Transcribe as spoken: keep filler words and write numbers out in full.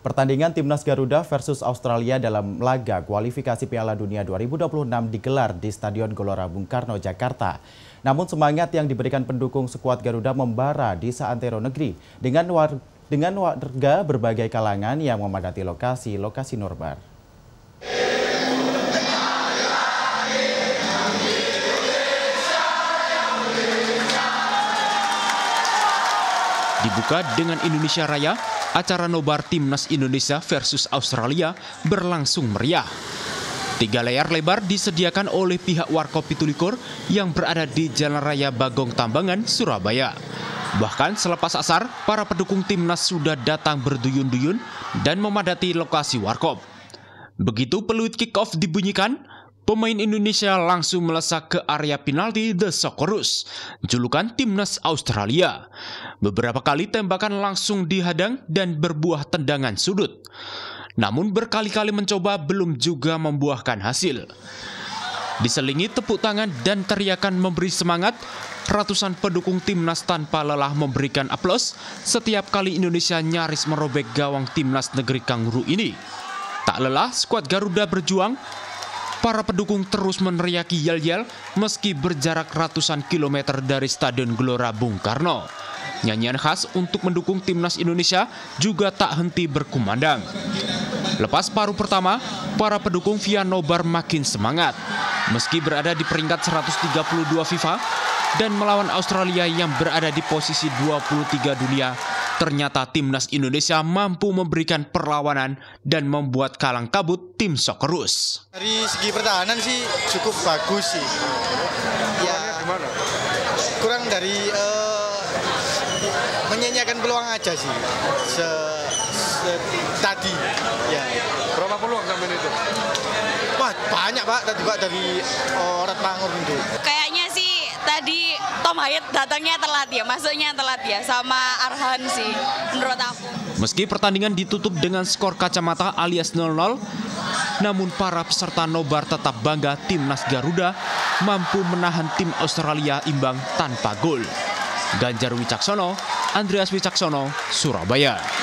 Pertandingan Timnas Garuda versus Australia dalam laga kualifikasi Piala Dunia dua ribu dua puluh enam digelar di Stadion Gelora Bung Karno, Jakarta. Namun semangat yang diberikan pendukung skuad Garuda membara di seantero negeri dengan war dengan warga berbagai kalangan yang memadati lokasi-lokasi nobar. Dibuka dengan Indonesia Raya, acara nobar Timnas Indonesia versus Australia berlangsung meriah. Tiga layar lebar disediakan oleh pihak Warkop Pitulikur yang berada di Jalan Raya Bagong Tambangan, Surabaya. Bahkan selepas asar, para pendukung Timnas sudah datang berduyun-duyun dan memadati lokasi Warkop. Begitu peluit kick-off dibunyikan, pemain Indonesia langsung melesat ke area penalti The Socceroos, julukan Timnas Australia. Beberapa kali tembakan langsung dihadang dan berbuah tendangan sudut. Namun berkali-kali mencoba belum juga membuahkan hasil. Diselingi tepuk tangan dan teriakan memberi semangat, ratusan pendukung Timnas tanpa lelah memberikan aplaus setiap kali Indonesia nyaris merobek gawang Timnas negeri kanguru ini. Tak lelah, skuad Garuda berjuang. Para pendukung terus meneriaki yel-yel meski berjarak ratusan kilometer dari Stadion Gelora Bung Karno. Nyanyian khas untuk mendukung Timnas Indonesia juga tak henti berkumandang. Lepas paruh pertama, para pendukung via nobar makin semangat. Meski berada di peringkat seratus tiga puluh dua FIFA dan melawan Australia yang berada di posisi dua puluh tiga dunia, ternyata Timnas Indonesia mampu memberikan perlawanan dan membuat kalang kabut tim Socceroos. Dari segi pertahanan sih cukup bagus sih. Ya, kurang dari uh, menyanyiakan peluang aja sih. Se, se tadi. Ya. Berapa peluang sampai itu? Wah, banyak Pak tadi Pak dari oh, Ratmangur itu. Kayaknya sih tadi Tom Hayat datangnya telat ya, masuknya telat ya, sama Arhan sih menurut aku. Meski pertandingan ditutup dengan skor kacamata alias nol nol, namun para peserta nobar tetap bangga Timnas Garuda mampu menahan tim Australia imbang tanpa gol. Ganjar Wicaksono, Andreas Wicaksono, Surabaya.